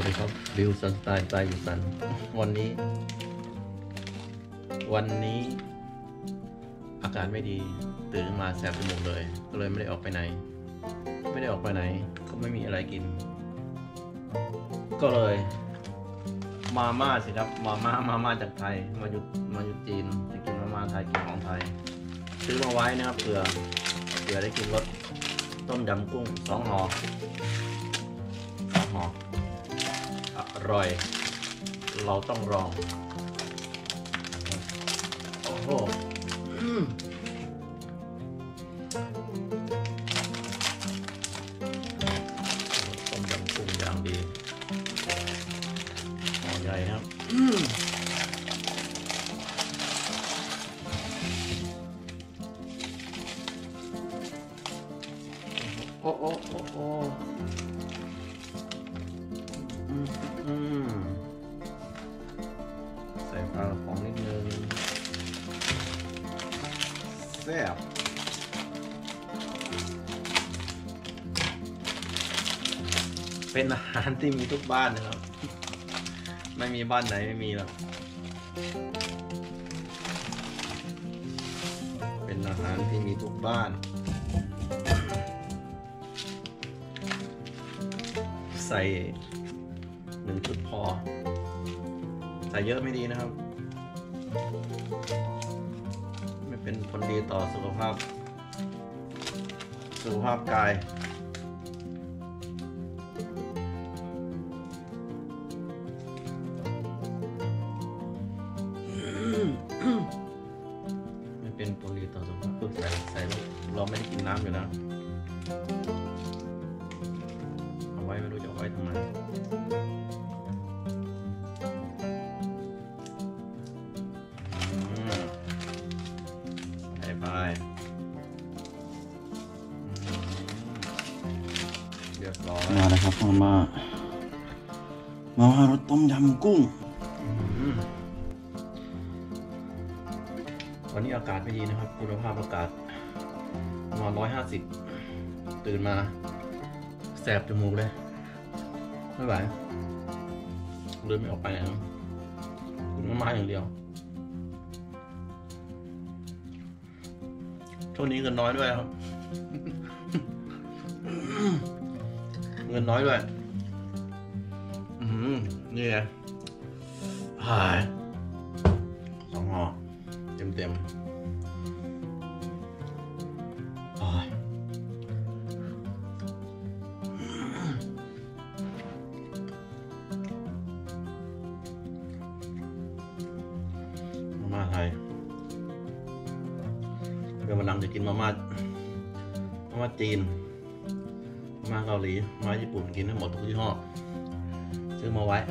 วัสดีครับบิวสันสไตล์ใจอยู่สันวันนี้อากาศไม่ดีตื่นมาแสบจมูกเลยก็เลยไม่ได้ออกไปไหนก็ไม่มีอะไรกินก็เลยมาม่าสิครับมาม่าจากไทยมาอยู่จีนจะกินมาม่าไทยกินของไทยซื้อมาไว้นะครับเผื่อได้กินรสต้มยำกุ้ง2 ห่ออร่อยเราต้องลองโอ้โหต้มยำกุ้งอย่างดีห่อใหญ่ครับโอ้ใส่ปลากระป๋องนิดนึงแซ่บเป็นอาหารที่มีทุกบ้านนะครับไม่มีบ้านไหนไม่มีหรอกเป็นอาหารที่มีทุกบ้านใส่1 ชุดพอใส่เยอะไม่ดีนะครับไม่เป็นผลดีต่อสุขภาพกายไม่เป็นผลดีต่อสุขภาพเพิ่งใส่เราไม่ได้กินน้ำอยู่นะเอาไว้ไม่รู้จะเอาไว้ทำไมไปเรียบร้อยมาแล้วครับมารสต้มยำกุ้งวันนี้อากาศไม่ดีนะครับคุณภาพอากาศประมาณ150ตื่นมาแสบจมูกเลยไม่ไหวเลยไม่ออกไปไหนกินมาอย่างเดียวช่วงนี้เงินน้อยด้วยครับ เงินน้อยด้วยนี่ไงหาย2 ห่อเต็มมาม่าไทยเดี๋ยววันหลังจะกินมาม่าจีนมาม่าเกาหลีมาญี่ปุ่นกินทั้งหมดทุกยี่ห้อซื้อมาไว้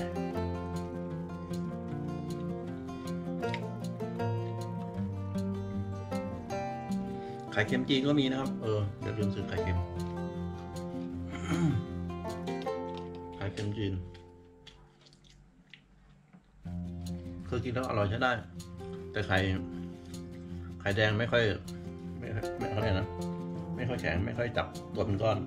ไข่เค็มจีนก็มีนะครับเดี๋ยวลืมซื้อไข่เค็มจีนคือกินแล้วอร่อยใช้ได้แต่ไข่แดงไม่ค่อยเนี่ยนะไม่ค่อยแข็งไม่ค่อยจับตัวเป็นก้อน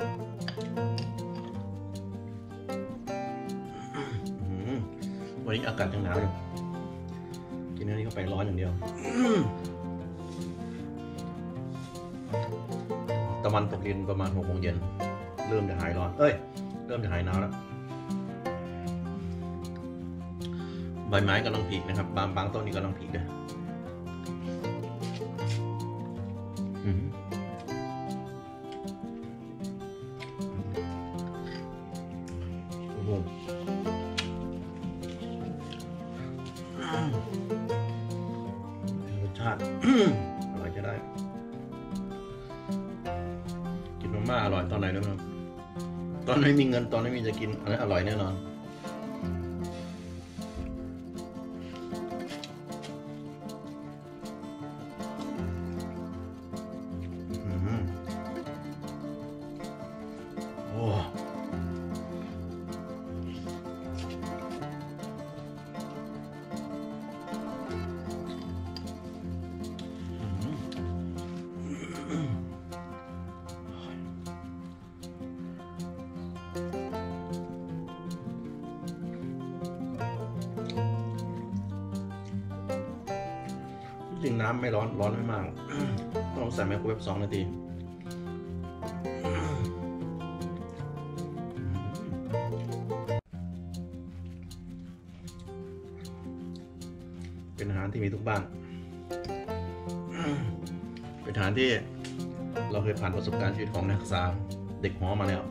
วันนี้อากาศยังหนาวอยู่กินอันนี้ก็ไปร้อนอย่างเดียวตะวันตกดินประมาณ6 โมงเย็นเริ่มจะหายร้อนเริ่มจะหายหนาวแล้วใบไม้กำลังผลินะครับบางต้นนี่กำลังผลิเลยรสชาติ อร่อยจะได้กินมาม่าอร่อยตอนไหนด้วยครับตอนไม่มีเงินตอนไม่มีจะกินอันนี้อร่อยแน่นอนน้ำไม่ร้อนไม่มากต้องใส่ไมโครเวฟ2 นาทีเป็นอาหารที่มีทุกบ้านเป็นอาหารที่เราเคยผ่านประสบการณ์ชีวิตของนักศึกษาเด็กหอมาแล้ว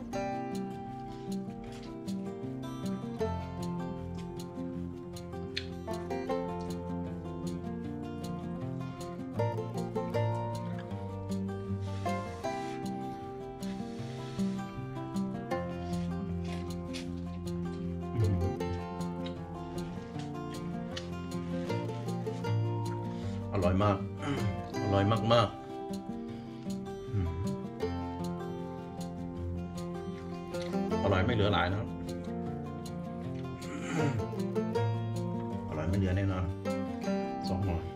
อร่อยมากอร่อยมากอร่อยไม่เหลือหลายนะครับอร่อยไม่เหลือแน่นอน2 ห่อ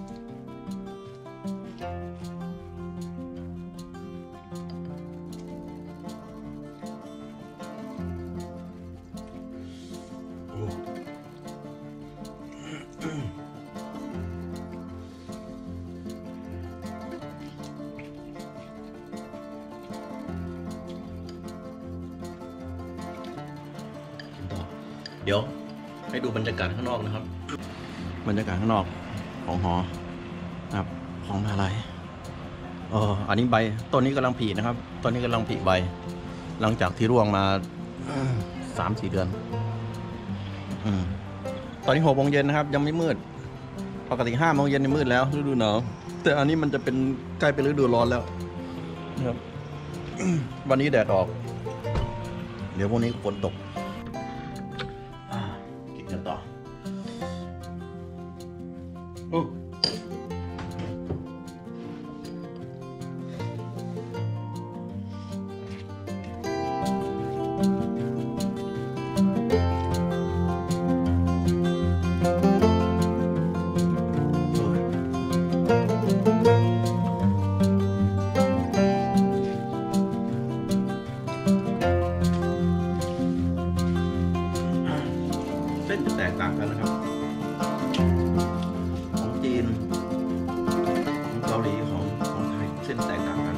เดี๋ยวให้ดูบรรยากาศข้างนอกนะครับบรรยากาศข้างนอกของหอนะครับของมหาลัยอันนี้ใบต้นนี้กำลังผลินะครับต้นนี้กำลังผลิใบหลังจากที่ร่วงมา3-4 เดือนตอนนี้6 โมงเย็นนะครับยังไม่มืดปกติ5 โมงเย็นนี่มืดแล้วฤดูหนาวแต่อันนี้มันจะเป็นใกล้เป็นฤดูร้อนแล้วนะครับวันนี้แดดออกเดี๋ยวพรุ่งนี้ฝนตกกินกันต่อเส้นจะแตกต่างกันนะครับของจีนของเกาหลีของไทยเส้นแตกต่างกัน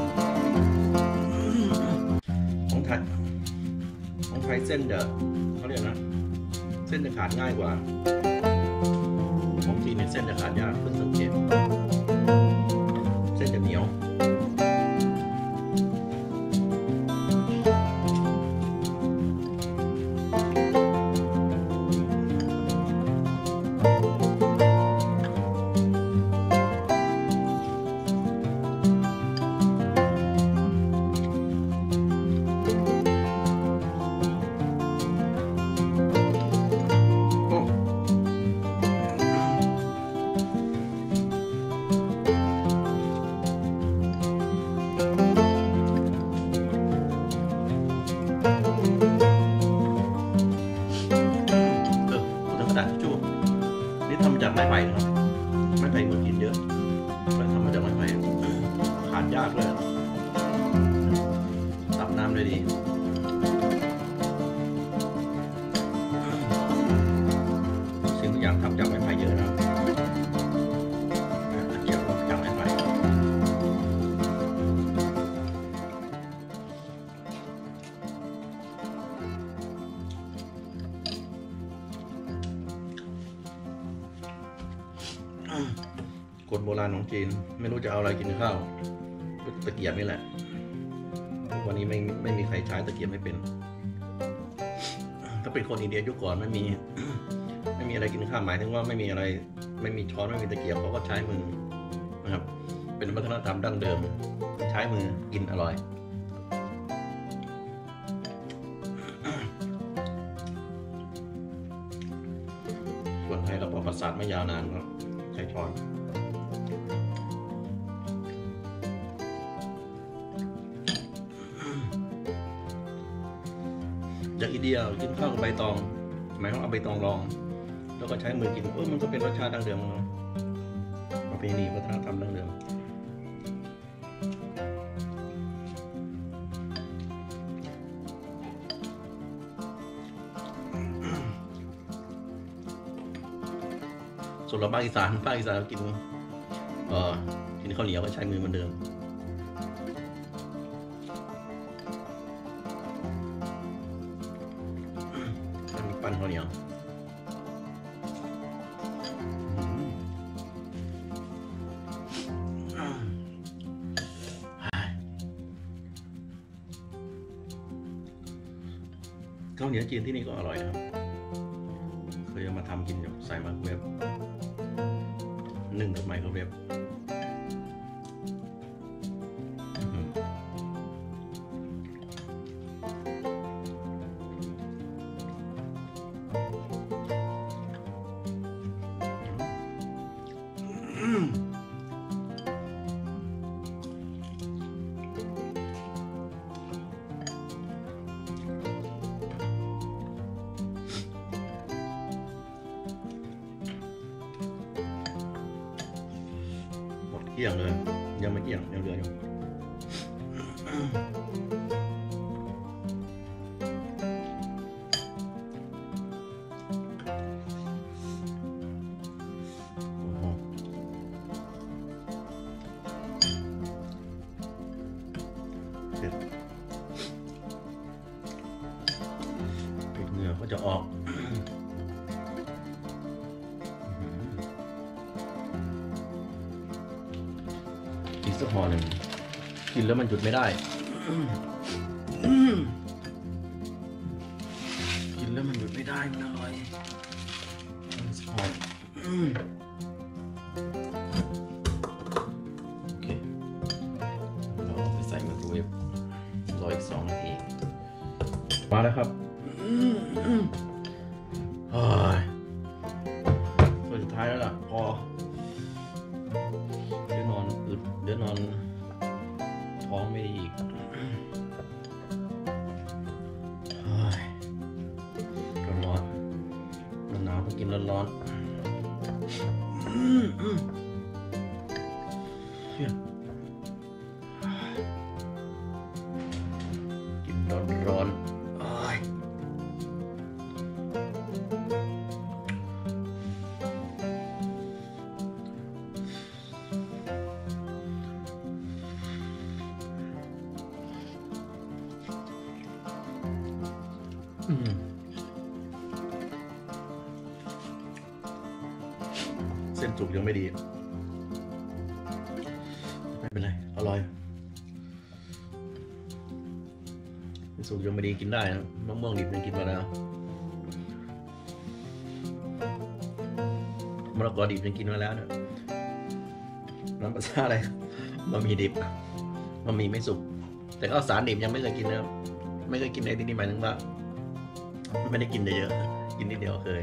ของไทยเส้นจะเขาเรียกนะเส้นจะขาดง่ายกว่าของจีนเนี่ยเส้นจะขาดยากเพิ่งสังเกตเส้นจะเหนียวนี่ทำจากไม้ไผ่นะครับไม้ไผ่คนกินเยอะแต่ทำมาจากไม้ไผ่ขาดยากเลยตับน้ำเลยดีสิ่งทุกอย่างทำจากไม้ไผ่เยอะนะตะเกียบจากไม้ไผ่คนโบราณของจีนไม่รู้จะเอาอะไรกินข้าวตะเกียบนี่แหละวันนี้ไม่มีใครใช้ตะเกียบไม่เป็นถ้าเป็นคนอินเดียยุคก่อนไม่มีอะไรกินข้าวหมายถึงว่าไม่มีอะไรไม่มีช้อนไม่มีตะเกียบเขาก็ใช้มือนะครับเป็นวัฒนธรรมดั้งเดิมใช้มือกินอร่อยส่วนไทยเราประวัติศาสตร์ไม่ยาวนานก็ใช้ช้อนจากอินเดียกินข้าวกับใบตองหมายความเอาใบตองรองแล้วก็ใช้มือกินมันก็เป็นรสชาติดั้งเดิมของเราประเพณีวัฒนธรรมดั้งเดิมส่วนเราภาคอีสานกินกินข้าวเหนียวก็ใช้มือเหมือนเดิมปั้นข้าวเหนียวข้าวเหนียวจีนที่นี่ก็อร่อยนะครับเคยเอามาทำกินกับใส่ไมโครเวฟนึ่งกับไมโครเวฟเกี่ยงเลยยังไม่เกี่ยงยังเหลืออยู่เนื้อก็จะออกอีกสักห่อหนึ่งกินแล้วมันหยุดไม่ได้กินแล้วมันหยุดไม่ได้มันอร่อยสักห่อโอเคเราไปใส่ไมโครเวฟรออีก2 นาทีมาแล้วครับตัวสุดท้ายแล้วล่ะพอเดี๋ยวนอนอึดเดี๋ยวนอนท้องไม่ดีอีกร้อนหนาวต้องกินร้อนกินร้อนเส้นสุกยังไม่ดีไม่เป็นไรอร่อยเส้นสุกยังไม่ดีกินได้นะมะม่วงดิบยังกินมาแล้วมะละกอดิบยังกินมาแล้วเนี่ยน้ำปลาซ่าอะไรบะหมี่ดิบบะหมี่ไม่สุกแต่ข้าวสารดิบยังไม่เคยกินนะไม่เคยกินในที่นี่หมายถึงว่าไม่ได้กินเยอะกินนิดเดียวเคย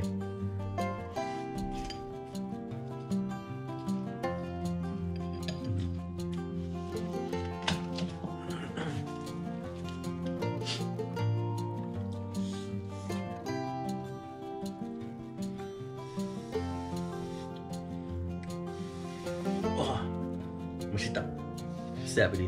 มุชิตะแซ่บไปดี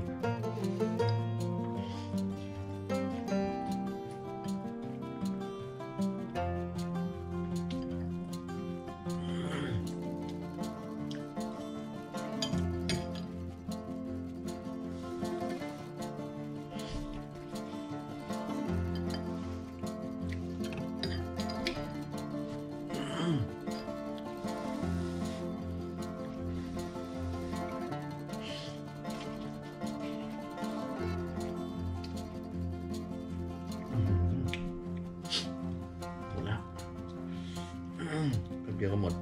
เดียวก็หมด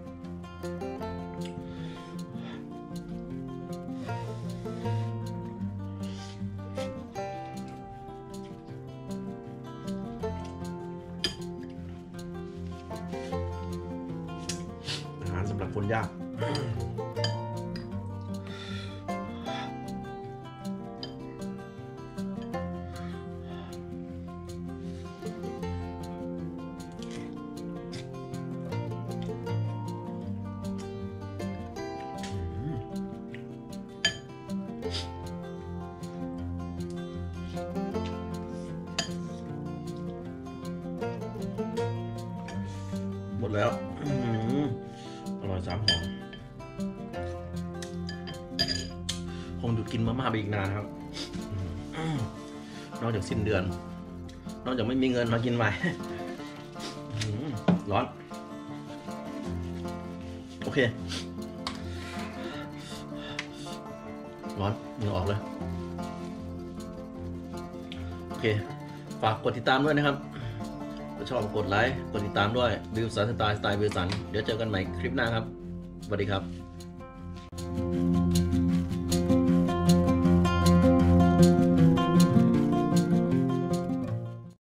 อาหารสำหรับคนยากหมดแล้วอร่อย3 ห่อคงหยุดกินมาม่าไปอีกนานครับนอกจากสิ้นเดือนนอกจากไม่มีเงินมากินใหม่ร้อนโอเคร้อนเหงื่อออกเลยโอเคฝากกดติดตามด้วยนะครับถ้าชอบกดไลค์กดติดตามด้วยวิวสันสไตล์วิวสันเดี๋ยวเจอกันใหม่คลิปหน้าครับสวัสดีครับ